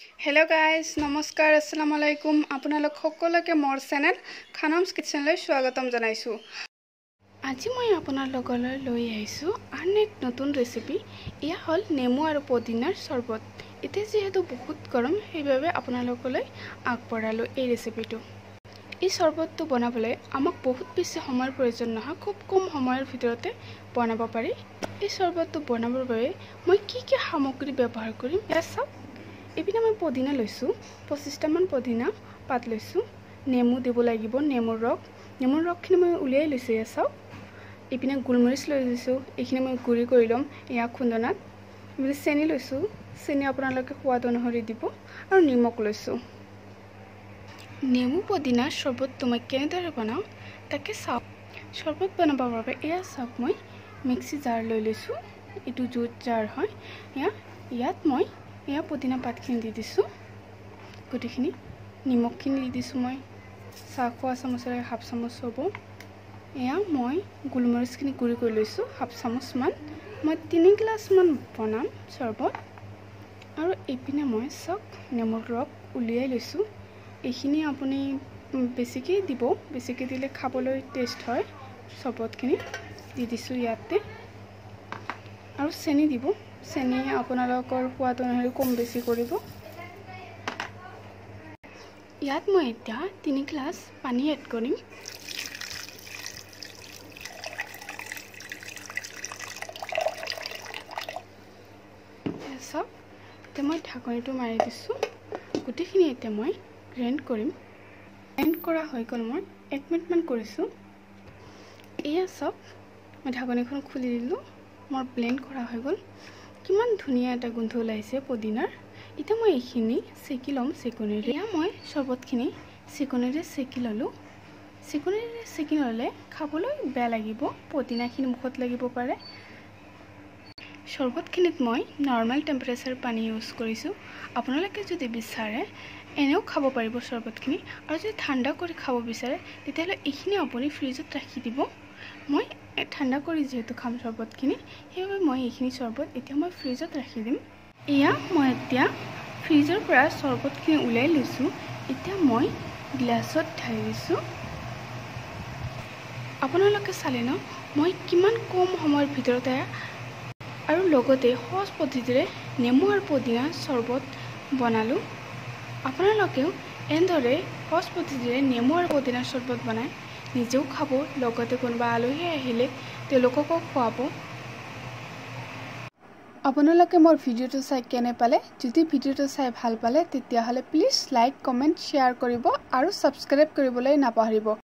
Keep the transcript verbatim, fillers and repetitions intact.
Hello guys, namaskar, assalamu alaikum. আপোনালোক সকলোকে মোৰ চেনেল খানামছ কিচেনলৈ স্বাগতম জনাইছো। আজি মই আপোনালোকলৈ লৈ আহিছো আন এক নতুন ৰেচিপি। ইয়া হল নেমু আৰু পদিনাৰ চৰবত। এতে যেহেতু বহুত গৰম সেইবাবে আপোনালোকলৈ আগবঢ়ালো এই ৰেচিপিটো। এই চৰবতটো বনাবলৈ আমাক বহুত বেছি সময়ৰ প্ৰয়োজন নহয়, খুব কম সময়ৰ ভিতৰতে বনাব পাৰি। এই চৰবতটো বনাবৰ বাবে মই কি কি সামগ্ৰী ব্যৱহাৰ কৰিম ইয়া চাওক। এপিনে মই পদিনা লৈছো, পঁচিছটা মান পদিনা পাত লৈছো। নেমু দিব লাগিব, নেমুৰ ৰস। নেমুৰ ৰসখিনি মই উলিয়াই লৈছো ইয়া চাওক। এপিনে গোলমৰিচ লৈ লৈছো, এইখিনি মই গুৰি কৰি লম ইয়া খুন্দনাত। এপিনে চেনি লৈছো, চেনি আপোনালোকে সোৱাদ অনুসৰি দিব, আৰু নিমখ লৈছো। নেমু পদিনাৰ চৰবতটো মই কেনেদৰে বনাওঁ তাকে চাওক। চৰবত বনাবৰ বাবে এয়া চাওক, মই মিক্সি জাৰ লৈ লৈছো। এইটো জুট জাৰ হয়। ইয়া ইয়াত মই এয়া পদিনা পাতখিনি দি দিছো, গোটেইখিনি নিমখখিনি দি দিছো। মই চাহ খোৱা চামুচেৰে হাফ চামুচ হ'ব। এয়া মই গোলমৰিচখিনি গুৰি কৰি লৈছো হাফ চামুচমান। মই তিনি গ্লাছমান বনাম চৰবত। আৰু এইপিনে মই চাওক নেমুৰ ৰস উলিয়াই লৈছো। এইখিনি আপুনি বেছিকৈ দিব, বেছিকৈ দিলে খাবলৈ টেষ্ট হয়। চৰবতখিনি দি দিছো ইয়াতে, আৰু চেনি দিব। চেনি আপোনালোকৰ সোৱাদ অনুসৰি কম বেছি কৰিব। ইয়াত মই এতিয়া তিনি গ্লাছ পানী এড কৰিম। চাওক, এতিয়া মই ঢাকনিটো মাৰি দিছোঁ। গোটেইখিনি এতিয়া মই গ্ৰাইণ্ড কৰিম। গ্ৰাইণ্ড কৰা হৈ গ'ল, মই এক মিনিটমান কৰিছোঁ। এয়া চাওক, মই ঢাকনিখন খুলি দিলোঁ, মোৰ ব্লেণ্ড কৰা হৈ গ'ল। কিমান ধুনীয়া এটা গোন্ধ ওলাইছে পদিনাৰ। এতিয়া মই এইখিনি চেকি ল'ম চেকনিৰে। এয়া মই চৰবতখিনি চেকনিৰে চেকি ল'লোঁ। চেকনিৰে চেকি ল'লে খাবলৈ বেয়া লাগিব, পদিনাখিনি মুখত লাগিব পাৰে। চৰবতখিনিত মই নৰ্মেল টেম্পাৰেচাৰ পানী ইউজ কৰিছোঁ। আপোনালোকে যদি বিচাৰে এনেও খাব পাৰিব চৰবতখিনি, আৰু যদি ঠাণ্ডা কৰি খাব বিচাৰে তেতিয়াহ'লে এইখিনি আপুনি ফ্ৰিজত ৰাখি দিব। মই ঠাণ্ডা কৰি যিহেতু খাম চৰবতখিনি, সেইবাবে মই এইখিনি চৰবত এতিয়া মই ফ্ৰিজত ৰাখি দিম। এয়া মই এতিয়া ফ্ৰিজৰ পৰা চৰবতখিনি উলিয়াই লৈছোঁ। এতিয়া মই গ্লাছত ঢালি দিছোঁ। আপোনালোকে চালে ন মই কিমান কম সময়ৰ ভিতৰতে আৰু লগতে সহজ পদ্ধতিৰে নেমু আৰু পদিনা চৰবত বনালোঁ। আপোনালোকেও এনেদৰে সহজ পদ্ধতিৰে নেমু আৰু পদিনাৰ চৰবত বনাই নিজেও খাব, লগতে কোনোবা আলহী আহিলে তেওঁলোককো খুৱাব। আপোনালোকে মোৰ ভিডিঅ'টো চাই কেনে পালে? যদি ভিডিঅ'টো চাই ভাল পালে তেতিয়াহ'লে প্লিজ লাইক, কমেণ্ট, শ্বেয়াৰ কৰিব আৰু ছাবস্ক্ৰাইব কৰিবলৈ নাপাহৰিব।